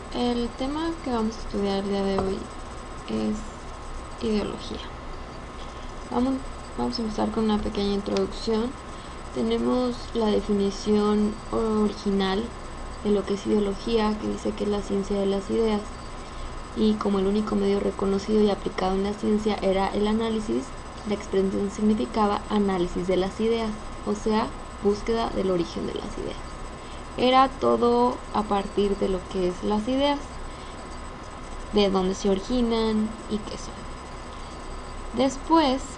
El tema que vamos a estudiar el día de hoy es ideología. Vamos a empezar con una pequeña introducción. Tenemos la definición original de lo que es ideología, que dice que es la ciencia de las ideas, y como el único medio reconocido y aplicado en la ciencia era el análisis, la expresión significaba análisis de las ideas, o sea, búsqueda del origen de las ideas. Era todo a partir de lo que es las ideas, de dónde se originan y qué son. Después,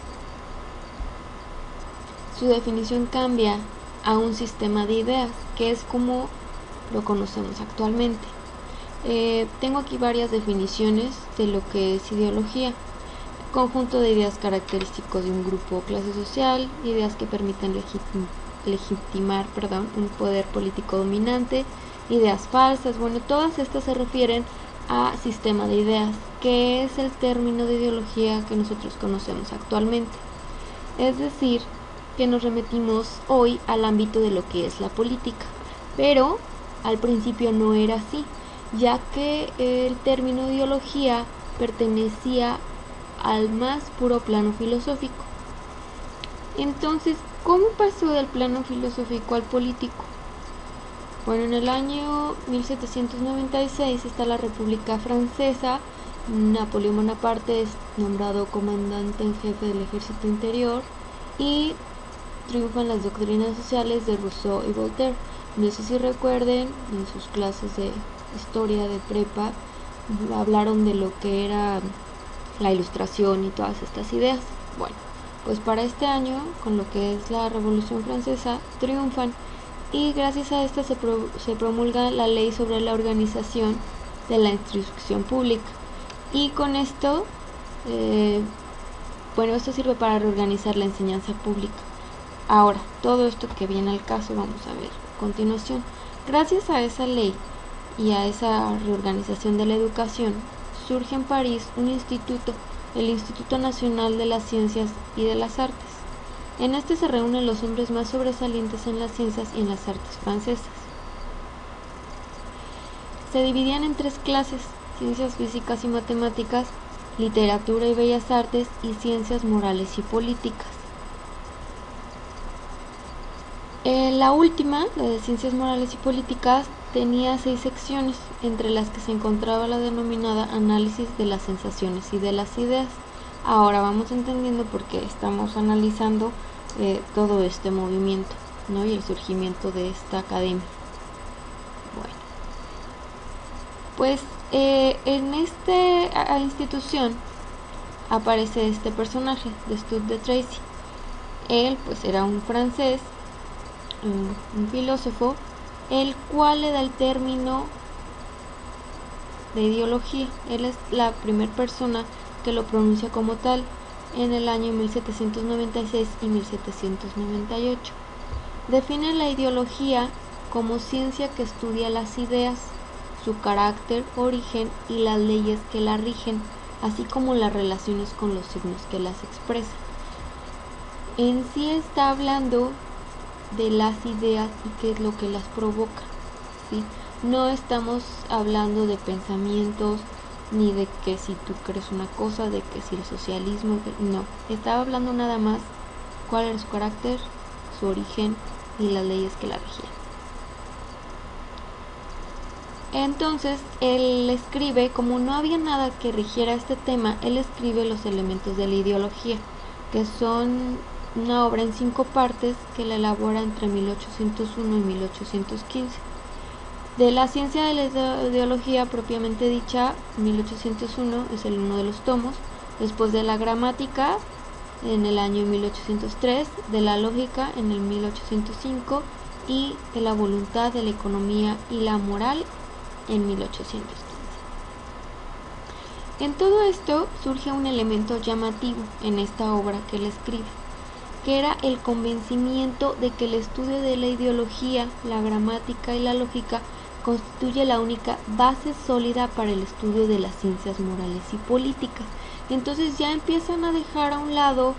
su definición cambia a un sistema de ideas, que es como lo conocemos actualmente. Tengo aquí varias definiciones de lo que es ideología: conjunto de ideas característicos de un grupo o clase social, ideas que permiten legitimar un poder político dominante, ideas falsas. Bueno, todas estas se refieren a sistema de ideas, que es el término de ideología que nosotros conocemos actualmente. Es decir, que nos remitimos hoy al ámbito de lo que es la política, pero al principio no era así, ya que el término ideología pertenecía al más puro plano filosófico. Entonces, ¿cómo pasó del plano filosófico al político? Bueno, en el año 1796 está la República Francesa. Napoleón Bonaparte es nombrado comandante en jefe del ejército interior y triunfan las doctrinas sociales de Rousseau y Voltaire. No sé si recuerden, en sus clases de historia de prepa hablaron de lo que era la ilustración y todas estas ideas. Bueno, pues para este año, con lo que es la Revolución Francesa, triunfan, y gracias a esta se promulga la ley sobre la organización de la instrucción pública, y con esto esto sirve para reorganizar la enseñanza pública. Ahora, todo esto que viene al caso vamos a ver a continuación. Gracias a esa ley y a esa reorganización de la educación, surge en París un instituto, el Instituto Nacional de las Ciencias y de las Artes. En este se reúnen los hombres más sobresalientes en las ciencias y en las artes francesas. Se dividían en tres clases: ciencias físicas y matemáticas, literatura y bellas artes, y ciencias morales y políticas. La última, la de ciencias morales y políticas, tenía 6 secciones, entre las que se encontraba la denominada análisis de las sensaciones y de las ideas. Ahora vamos entendiendo por qué estamos analizando todo este movimiento, ¿no? Y el surgimiento de esta academia. Bueno, pues en esta institución aparece este personaje de Stud de Tracy. Él pues era un francés, un filósofo, el cual le da el término de ideología. Él es la primera persona que lo pronuncia como tal, en el año 1796 y 1798. Define la ideología como ciencia que estudia las ideas, su carácter, origen y las leyes que la rigen, así como las relaciones con los signos que las expresan. En sí está hablando de las ideas y qué es lo que las provoca, ¿sí? No estamos hablando de pensamientos, ni de que si tú crees una cosa, de que si el socialismo, no. Estaba hablando nada más cuál era su carácter, su origen y las leyes que la regían. Entonces, él escribe, como no había nada que rigiera este tema, él escribe los elementos de la ideología, que son una obra en 5 partes que la elabora entre 1801 y 1815. De la ciencia de la ideología propiamente dicha, 1801 es el uno de los tomos. Después de la gramática, en el año 1803, de la lógica en el 1805, y de la voluntad, de la economía y la moral en 1815. En todo esto surge un elemento llamativo en esta obra que él escribe, que era el convencimiento de que el estudio de la ideología, la gramática y la lógica constituye la única base sólida para el estudio de las ciencias morales y políticas. Entonces ya empiezan a dejar a un lado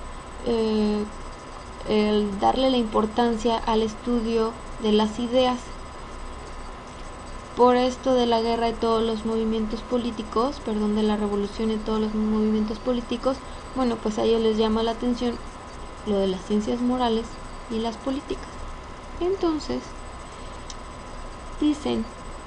el darle la importancia al estudio de las ideas. por esto de la guerra y todos los movimientos políticos, de la revolución y todos los movimientos políticos, bueno, pues a ellos les llama la atención lo de las ciencias morales y las políticas. Entonces, dicen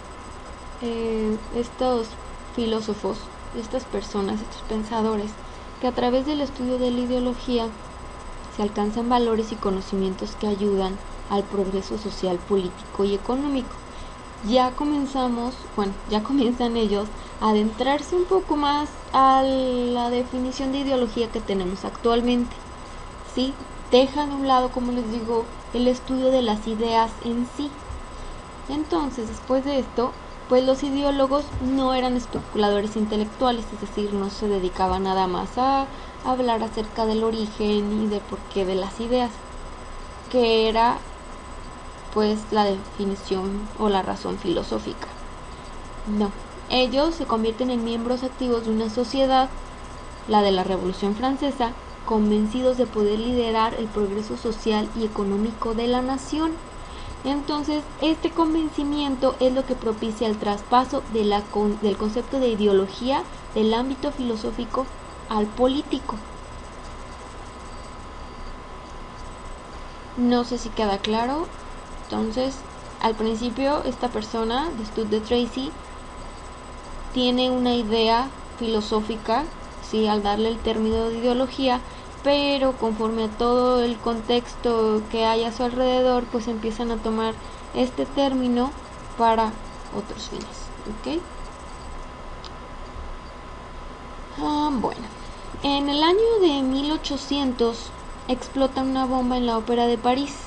estos filósofos, estas personas, estos pensadores, que a través del estudio de la ideología se alcanzan valores y conocimientos que ayudan al progreso social, político y económico. Ya comienzan ellos a adentrarse un poco más a la definición de ideología que tenemos actualmente. ¿Sí? Dejan a un lado, como les digo, el estudio de las ideas en sí. Entonces, después de esto, pues los ideólogos no eran especuladores intelectuales, es decir, no se dedicaban nada más a hablar acerca del origen y del porqué de las ideas, que era pues la definición o la razón filosófica. No, ellos se convierten en miembros activos de una sociedad, la de la Revolución Francesa, convencidos de poder liderar el progreso social y económico de la nación. Entonces, este convencimiento es lo que propicia el traspaso del concepto de ideología del ámbito filosófico al político. No sé si queda claro. Entonces, al principio, esta persona, de Stud de Tracy, tiene una idea filosófica, ¿sí?, al darle el término de ideología, pero conforme a todo el contexto que hay a su alrededor, pues empiezan a tomar este término para otros fines, ¿ok? Bueno, en el año de 1800 explota una bomba en la Ópera de París.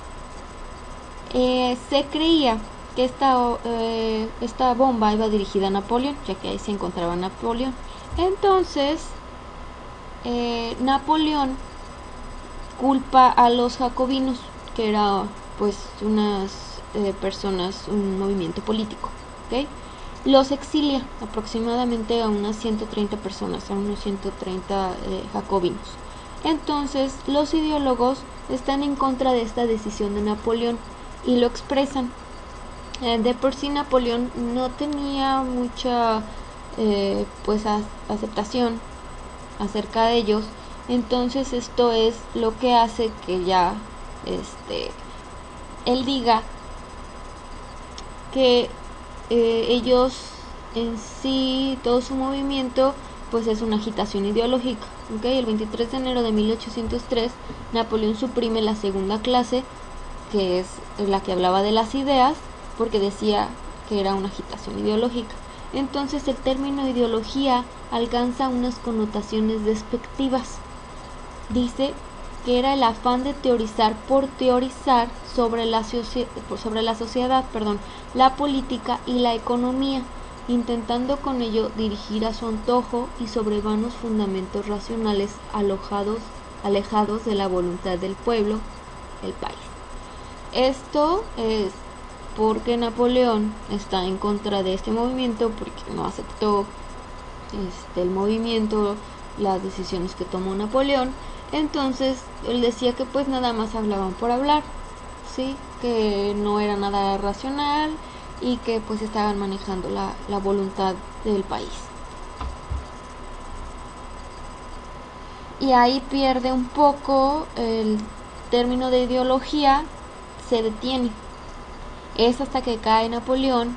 Se creía que esta bomba iba dirigida a Napoleón, ya que ahí se encontraba Napoleón. Entonces, Napoleón culpa a los jacobinos, que era pues unas personas, un movimiento político, ¿okay? Los exilia aproximadamente a unas 130 personas, a unos 130 jacobinos. Entonces, los ideólogos están en contra de esta decisión de Napoleón y lo expresan. De por sí Napoleón no tenía mucha pues aceptación acerca de ellos. Entonces esto es lo que hace que ya él diga que ellos en sí, todo su movimiento pues es una agitación ideológica, ¿okay? El 23 de enero de 1803 Napoleón suprime la segunda clase, que es la que hablaba de las ideas, porque decía que era una agitación ideológica. Entonces el término ideología alcanza unas connotaciones despectivas. Dice que era el afán de teorizar por teorizar sobre la sociedad, la política y la economía, intentando con ello dirigir a su antojo y sobre vanos fundamentos racionales alejados de la voluntad del pueblo, el país. Esto es porque Napoleón está en contra de este movimiento, porque no aceptó el movimiento, las decisiones que tomó Napoleón. Entonces él decía que pues nada más hablaban por hablar, ¿sí?, que no era nada racional y que pues estaban manejando la voluntad del país. Y ahí pierde un poco el término de ideología, se detiene. Es hasta que cae Napoleón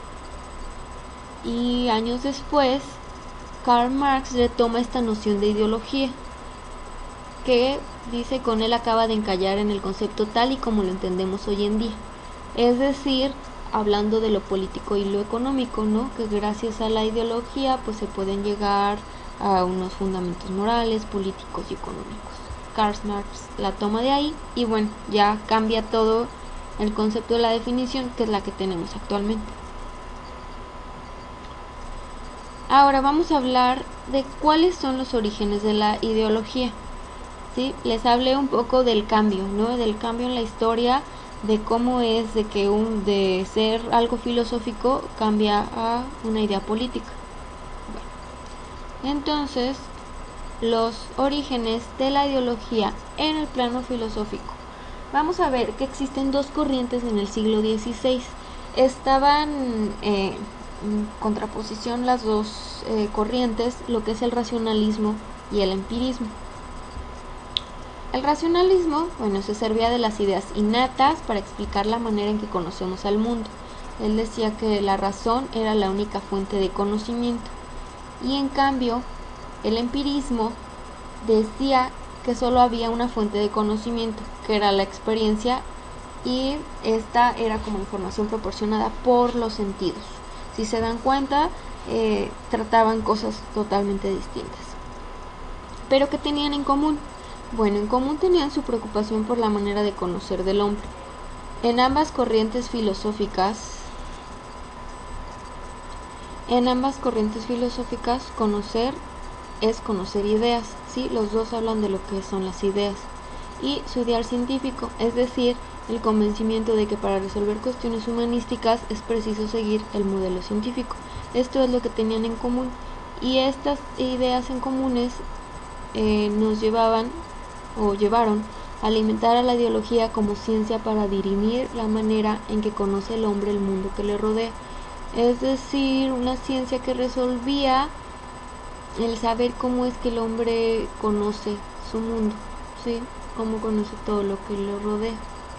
y años después Karl Marx retoma esta noción de ideología, que dice con él acaba de encallar en el concepto tal y como lo entendemos hoy en día, es decir, hablando de lo político y lo económico, ¿no?, que gracias a la ideología pues se pueden llegar a unos fundamentos morales, políticos y económicos. Karl Marx la toma de ahí y bueno, ya cambia todo el concepto de la definición, que es la que tenemos actualmente. Ahora vamos a hablar de cuáles son los orígenes de la ideología. ¿Sí? Les hablé un poco del cambio, ¿no?, del cambio en la historia, de cómo es de que de ser algo filosófico cambia a una idea política. Bueno, entonces, los orígenes de la ideología en el plano filosófico. Vamos a ver que existen dos corrientes en el siglo XVI. estaban en contraposición las dos corrientes, lo que es el racionalismo y el empirismo. El racionalismo, se servía de las ideas innatas para explicar la manera en que conocemos al mundo. Él decía que la razón era la única fuente de conocimiento. Y en cambio, el empirismo decía que solo había una fuente de conocimiento, que era la experiencia, y esta era como información proporcionada por los sentidos. Si se dan cuenta, trataban cosas totalmente distintas. ¿Pero qué tenían en común? Bueno, en común tenían su preocupación por la manera de conocer del hombre. En ambas corrientes filosóficas, conocer es conocer ideas, ¿sí? Los dos hablan de lo que son las ideas. Y su ideal científico, es decir, el convencimiento de que para resolver cuestiones humanísticas es preciso seguir el modelo científico. Esto es lo que tenían en común. Y estas ideas en comunes nos llevaron a alimentar a la ideología como ciencia para dirimir la manera en que conoce el hombre el mundo que le rodea. Es decir, una ciencia que resolvía el saber cómo es que el hombre conoce su mundo, ¿sí? Cómo conoce todo lo que lo rodea.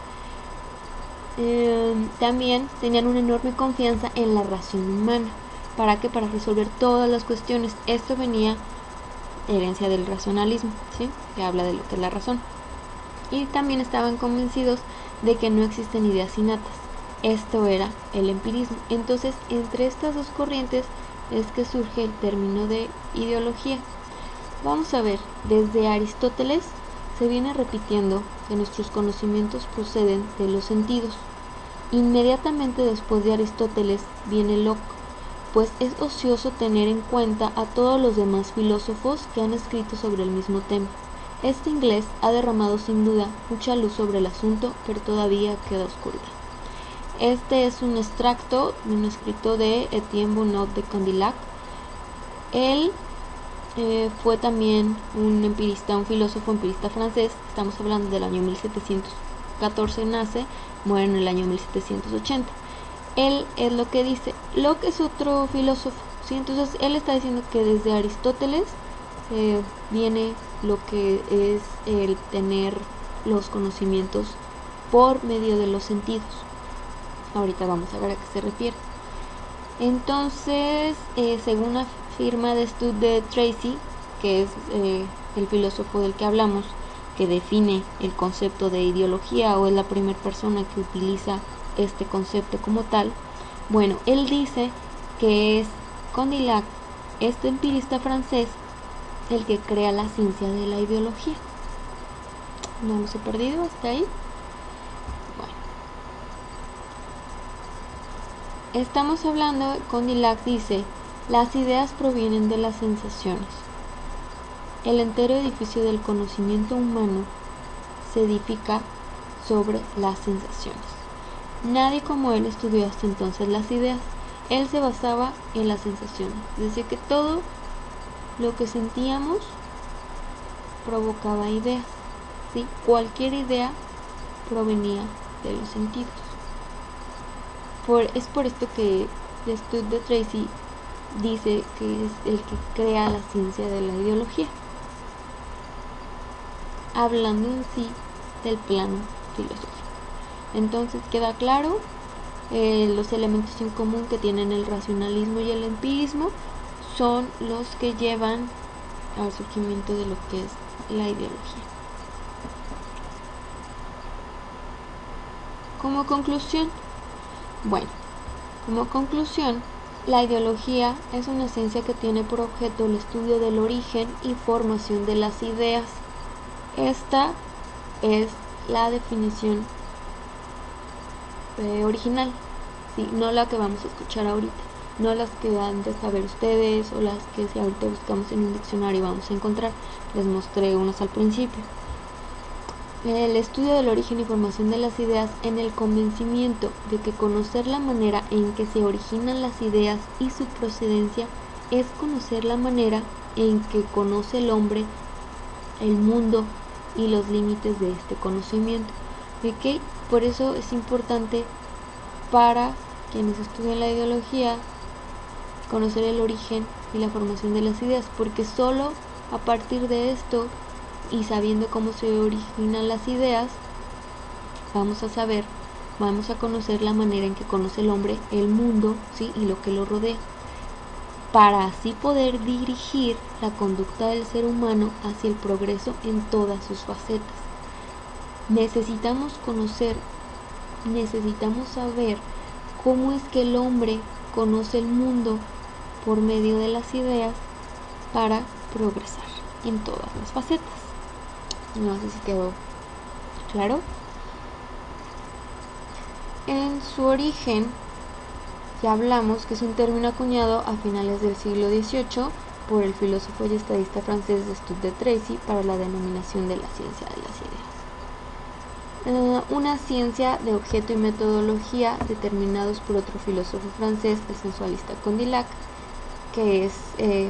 También tenían una enorme confianza en la razón humana. ¿Para qué? Para resolver todas las cuestiones. Esto venía herencia del racionalismo, ¿sí? Que habla de lo que es la razón. Y también estaban convencidos de que no existen ideas innatas. Esto era el empirismo. Entonces, entre estas dos corrientes es que surge el término de ideología. Vamos a ver, desde Aristóteles se viene repitiendo que nuestros conocimientos proceden de los sentidos. Inmediatamente después de Aristóteles viene Locke, pues es ocioso tener en cuenta a todos los demás filósofos que han escrito sobre el mismo tema. Este inglés ha derramado sin duda mucha luz sobre el asunto, pero todavía queda oscuridad. Este es un extracto de un escrito de Etienne Bonnot de Condillac. Él fue también un filósofo empirista francés. Estamos hablando del año 1714 nace, muere en el año 1780. Él es lo que dice. Locke es otro filósofo, ¿sí? Entonces él está diciendo que desde Aristóteles viene lo que es el tener los conocimientos por medio de los sentidos. Ahorita vamos a ver a qué se refiere. Entonces, según la firma de Stud de Tracy, que es el filósofo del que hablamos, que define el concepto de ideología, o es la primera persona que utiliza este concepto como tal, bueno, él dice que es Condillac, este empirista francés, el que crea la ciencia de la ideología. ¿No los he perdido hasta ahí? Bueno, estamos hablando, Condillac dice, las ideas provienen de las sensaciones. El entero edificio del conocimiento humano se edifica sobre las sensaciones. Nadie como él estudió hasta entonces las ideas. Él se basaba en las sensaciones. Decía que todo lo que sentíamos provocaba ideas, ¿sí? Cualquier idea provenía de los sentidos. Es por esto que Stud de Tracy dice que es el que crea la ciencia de la ideología, hablando en sí del plano filosófico. Entonces queda claro los elementos en común que tienen el racionalismo y el empirismo son los que llevan al surgimiento de lo que es la ideología. Como conclusión, la ideología es una ciencia que tiene por objeto el estudio del origen y formación de las ideas. Esta es la definición original, ¿sí? No la que vamos a escuchar ahorita, no las que han de saber ustedes o las que si ahorita buscamos en un diccionario vamos a encontrar. Les mostré unas al principio. El estudio del origen y formación de las ideas en el convencimiento de que conocer la manera en que se originan las ideas y su procedencia es conocer la manera en que conoce el hombre el mundo y los límites de este conocimiento. ¿Okay? Por eso es importante para quienes estudian la ideología, conocer el origen y la formación de las ideas, porque solo a partir de esto y sabiendo cómo se originan las ideas, vamos a conocer la manera en que conoce el hombre el mundo, ¿sí? Y lo que lo rodea, para así poder dirigir la conducta del ser humano hacia el progreso en todas sus facetas. Necesitamos conocer, necesitamos saber cómo es que el hombre conoce el mundo por medio de las ideas para progresar en todas las facetas. No sé si quedó claro. En su origen, ya hablamos que es un término acuñado a finales del siglo XVIII por el filósofo y estadista francés Stuart de Tracy para la denominación de la ciencia de las ideas. Una ciencia de objeto y metodología determinados por otro filósofo francés, el sensualista Condillac, que es,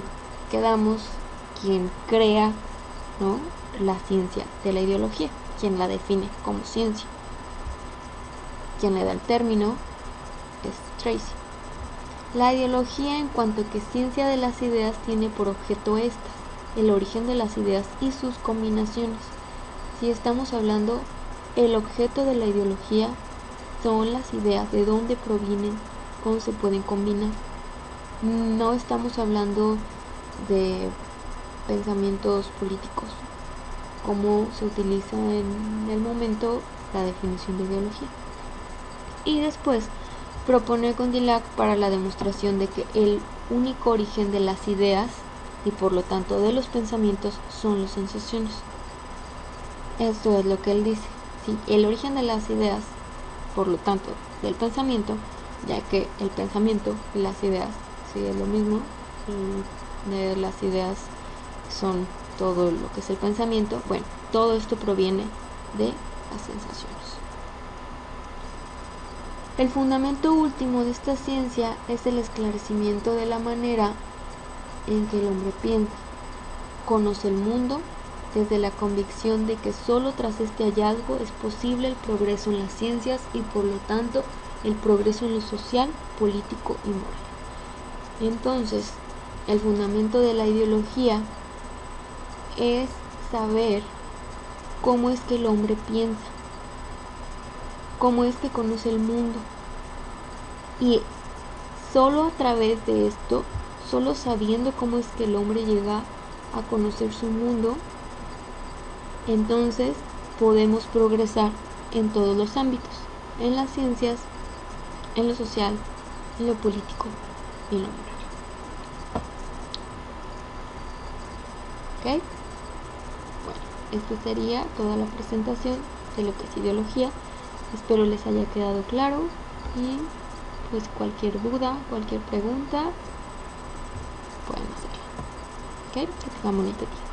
quien crea, ¿no?, la ciencia de la ideología, quien la define como ciencia. Quien le da el término es Tracy. La ideología, en cuanto que ciencia de las ideas, tiene por objeto estas, el origen de las ideas y sus combinaciones. Si estamos hablando, el objeto de la ideología son las ideas, de dónde provienen, cómo se pueden combinar. No estamos hablando de pensamientos políticos, cómo se utiliza en el momento la definición de ideología. Y después propone Condillac para la demostración de que el único origen de las ideas y por lo tanto de los pensamientos son las sensaciones. Esto es lo que él dice. ¿Sí? El origen de las ideas, por lo tanto del pensamiento, ya que el pensamiento y las ideas, sí, es lo mismo, las ideas son todo lo que es el pensamiento. Bueno, todo esto proviene de las sensaciones. El fundamento último de esta ciencia es el esclarecimiento de la manera en que el hombre piensa, conoce el mundo desde la convicción de que solo tras este hallazgo es posible el progreso en las ciencias y por lo tanto el progreso en lo social, político y moral. Entonces, el fundamento de la ideología es saber cómo es que el hombre piensa, cómo es que conoce el mundo. Y solo a través de esto, solo sabiendo cómo es que el hombre llega a conocer su mundo, entonces podemos progresar en todos los ámbitos, en las ciencias, en lo social, en lo político y en lo moral. ¿Ok? Bueno, esto sería toda la presentación de lo que es ideología. Espero les haya quedado claro y pues cualquier duda, cualquier pregunta pueden hacerla. ¿Ok? Que tengan bonito día.